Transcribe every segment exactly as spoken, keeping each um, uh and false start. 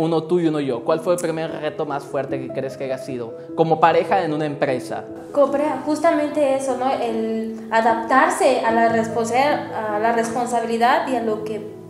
uno tú y uno yo. ¿Cuál fue el primer reto más fuerte que crees que haya sido como pareja en una empresa? Cobra, justamente eso, ¿no? El adaptarse a la, responsa a la responsabilidad y a lo que...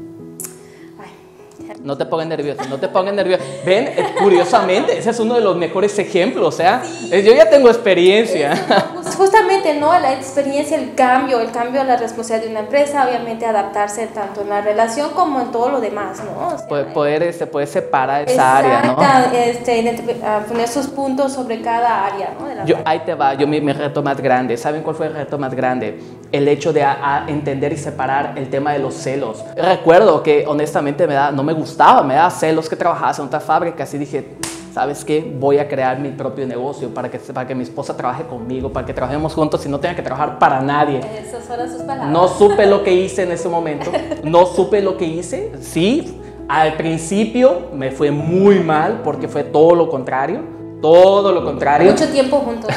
No te pongas nervioso, no te pongas nervioso. Ven, eh, curiosamente, ese es uno de los mejores ejemplos, o sea, sí. Yo ya tengo experiencia. Eso, justamente, ¿no? La experiencia, el cambio, el cambio a la responsabilidad de una empresa, obviamente adaptarse tanto en la relación como en todo lo demás, ¿no? O sea, poder, poder, este, poder separar esa área, ¿no? Este, poner sus puntos sobre cada área, ¿no? De la yo, ahí te va, yo mi, mi reto más grande. ¿Saben cuál fue el reto más grande? El hecho de a, a entender y separar el tema de los celos. Recuerdo que honestamente me da, no me gustaba, me daba celos que trabajaba en otra fábrica, así dije, ¿sabes qué? Voy a crear mi propio negocio para que, para que mi esposa trabaje conmigo, para que trabajemos juntos y no tenga que trabajar para nadie. Esas fueron sus palabras. No supe lo que hice en ese momento, no supe lo que hice, sí, al principio me fue muy mal porque fue todo lo contrario. Todo lo contrario. Mucho tiempo juntos.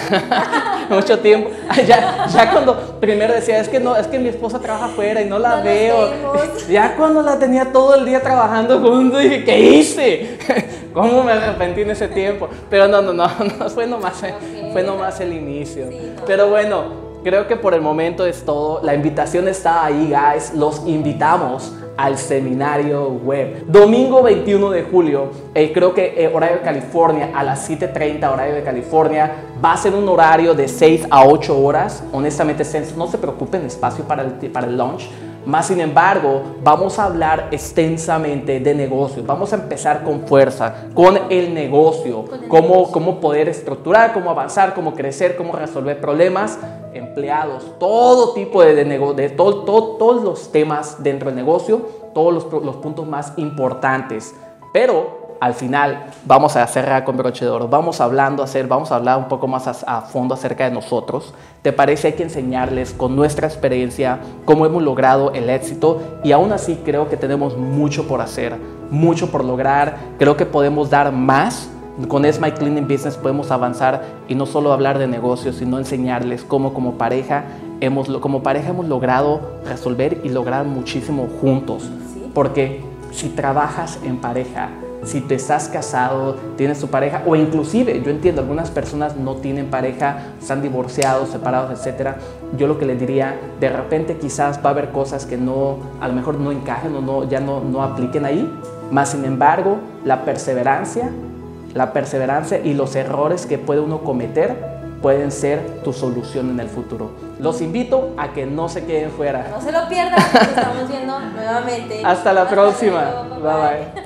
Mucho tiempo. Ya, ya cuando primero decía, es que no, es que mi esposa trabaja afuera y no la no veo. Ya cuando la tenía todo el día trabajando juntos, dije, ¿qué hice? ¿Cómo me arrepentí en ese tiempo? Pero no, no, no, no fue nomás, okay. fue nomás el inicio. Sí, no. Pero bueno, creo que por el momento es todo. La invitación está ahí, guys. Los invitamos al seminario web. Domingo veintiuno de julio, eh, creo que eh, horario de California, a las siete treinta horario de California. Va a ser un horario de seis a ocho horas. Honestamente, no se preocupen, espacio para el, para el lunch. Más sin embargo, vamos a hablar extensamente de negocios. Vamos a empezar con fuerza, con el negocio, con el cómo, negocio. Cómo poder estructurar, cómo avanzar, cómo crecer, cómo resolver problemas, empleados, todo tipo de, de negocio, de todo, todo, todos los temas dentro del negocio, todos los, los puntos más importantes. Pero al final vamos a cerrar con broche de oro. Vamos hablando, hacer, vamos a hablar un poco más a, a fondo acerca de nosotros. ¿Te parece? Hay que enseñarles con nuestra experiencia cómo hemos logrado el éxito y aún así creo que tenemos mucho por hacer, mucho por lograr. Creo que podemos dar más. Con Es My Cleaning Business podemos avanzar y no solo hablar de negocios, sino enseñarles cómo como pareja hemos, como pareja hemos logrado resolver y lograr muchísimo juntos. ¿Sí? Porque si trabajas en pareja, si te estás casado, tienes tu pareja, o inclusive, yo entiendo, algunas personas no tienen pareja, están divorciados, separados, etcétera. Yo lo que les diría, de repente quizás va a haber cosas que no, a lo mejor no encajen o no, ya no, no apliquen ahí. Más sin embargo, la perseverancia, la perseverancia y los errores que puede uno cometer pueden ser tu solución en el futuro. Los invito a que no se queden fuera. No se lo pierdan, nos estamos viendo nuevamente. Hasta la próxima. Bye bye.